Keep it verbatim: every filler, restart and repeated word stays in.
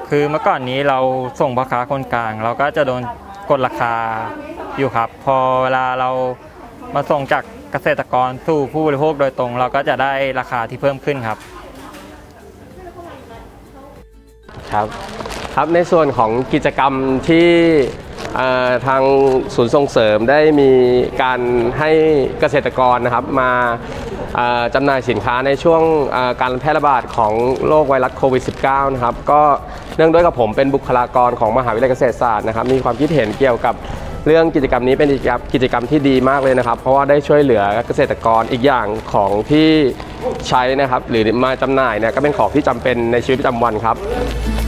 คือเมื่อก่อนนี้เราส่งพ่อค้าคนกลางเราก็จะโดนกดราคาอยู่ครับพอเวลาเรามาส่งจากเกษตรกรสู่ผู้บริโภคโดยตรงเราก็จะได้ราคาที่เพิ่มขึ้นครับครับครับในส่วนของกิจกรรมที่ทางศูนย์ส่งเสริมได้มีการให้เกษตรกรนะครับมาจำหน่ายสินค้าในช่วงการแพร่ระบาดของโรคไวรัสโควิด สิบเก้า นะครับก็เนื่องด้วยกับผมเป็นบุคลากรของมหาวิทยาลัยเกษตรศาสตร์นะครับมีความคิดเห็นเกี่ยวกับเรื่องกิจกรรมนี้เป็นกิจกรรมที่ดีมากเลยนะครับเพราะว่าได้ช่วยเหลือเกษตรกรอีกอย่างของที่ใช้นะครับหรือมาจำหน่ายเนี่ยก็เป็นของที่จำเป็นในชีวิตประจำวันครับ